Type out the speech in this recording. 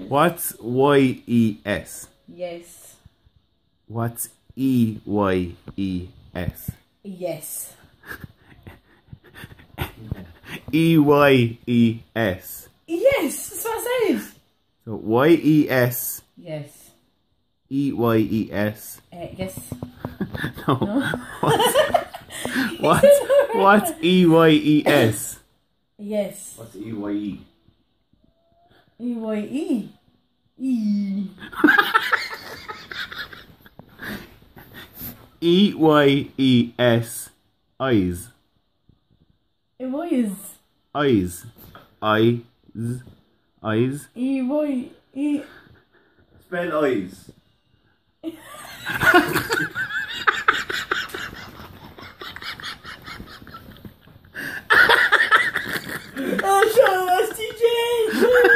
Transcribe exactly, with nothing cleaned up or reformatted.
What's Y E S? Yes. What's E Y E S? Yes. E Y E S. Yes, that's what I said. So Y E S. Yes. E Y E S. Uh, yes. No. No. What's, what's, what's E Y E S? Yes. What's E Y E? E Y E. E. E Y E S. Eyes. It was. Eyes. Eyes. Eyes. E Y E. Spell eyes. Oh, show us, T J!